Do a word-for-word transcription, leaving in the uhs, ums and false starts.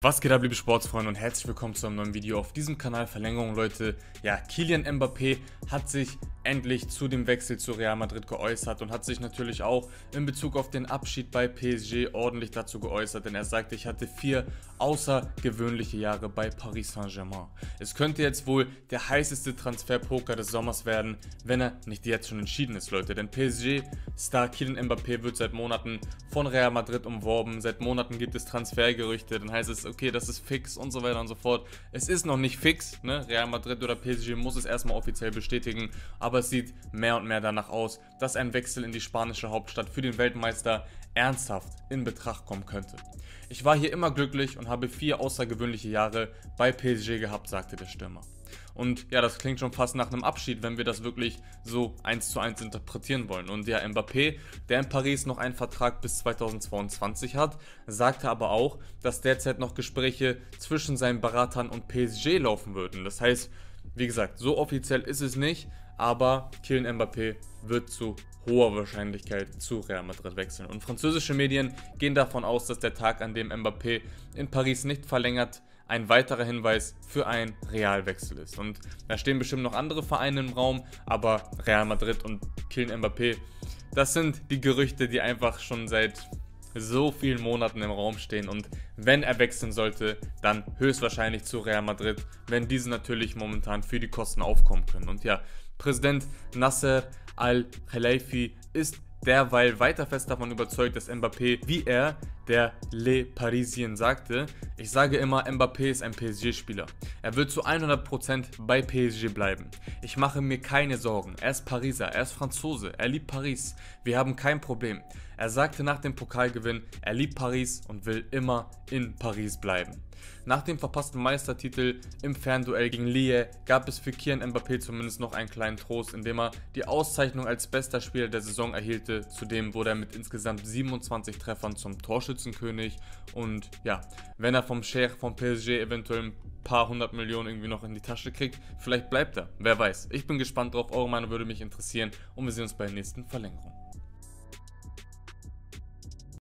Was geht ab, liebe Sportsfreunde, und herzlich willkommen zu einem neuen Video auf diesem Kanal. Verlängerung, Leute. Ja, Kylian Mbappé hat sich endlich zu dem Wechsel zu Real Madrid geäußert und hat sich natürlich auch in Bezug auf den Abschied bei P S G ordentlich dazu geäußert, denn er sagte, ich hatte vier außergewöhnliche Jahre bei Paris Saint-Germain. Es könnte jetzt wohl der heißeste Transferpoker des Sommers werden, wenn er nicht jetzt schon entschieden ist, Leute, denn P S G-Star Kylian Mbappé wird seit Monaten von Real Madrid umworben, seit Monaten gibt es Transfergerüchte, dann heißt es, okay, das ist fix und so weiter und so fort. Es ist noch nicht fix, ne? Real Madrid oder P S G muss es erstmal offiziell bestätigen, aber es sieht mehr und mehr danach aus, dass ein Wechsel in die spanische Hauptstadt für den Weltmeister ernsthaft in Betracht kommen könnte. Ich war hier immer glücklich und habe vier außergewöhnliche Jahre bei P S G gehabt, sagte der Stürmer. Und ja, das klingt schon fast nach einem Abschied, wenn wir das wirklich so eins zu eins interpretieren wollen. Und ja, Mbappé, der in Paris noch einen Vertrag bis zweitausendzweiundzwanzig hat, sagte aber auch, dass derzeit noch Gespräche zwischen seinen Beratern und P S G laufen würden. Das heißt, wie gesagt, so offiziell ist es nicht, aber Kylian Mbappé wird zu hoher Wahrscheinlichkeit zu Real Madrid wechseln. Und französische Medien gehen davon aus, dass der Tag, an dem Mbappé in Paris nicht verlängert, ein weiterer Hinweis für einen Realwechsel ist. Und da stehen bestimmt noch andere Vereine im Raum, aber Real Madrid und Kylian Mbappé, das sind die Gerüchte, die einfach schon seit so vielen Monaten im Raum stehen, und wenn er wechseln sollte, dann höchstwahrscheinlich zu Real Madrid, wenn diese natürlich momentan für die Kosten aufkommen können. Und ja, Präsident Nasser Al-Khelaifi ist derweil weiter fest davon überzeugt, dass Mbappé, wie er der Le Parisien sagte, ich sage immer, Mbappé ist ein P S G-Spieler. Er wird zu hundert Prozent bei P S G bleiben. Ich mache mir keine Sorgen. Er ist Pariser, er ist Franzose, er liebt Paris. Wir haben kein Problem. Er sagte nach dem Pokalgewinn, er liebt Paris und will immer in Paris bleiben. Nach dem verpassten Meistertitel im Fernduell gegen Lille gab es für Kylian Mbappé zumindest noch einen kleinen Trost, indem er die Auszeichnung als bester Spieler der Saison erhielte. Zudem wurde er mit insgesamt siebenundzwanzig Treffern zum Torschützenkönig, und ja, wenn er vom Scheich vom P S G eventuell ein paar hundert Millionen irgendwie noch in die Tasche kriegt, vielleicht bleibt er, wer weiß. Ich bin gespannt drauf, eure Meinung würde mich interessieren, und wir sehen uns bei der nächsten Verlängerung.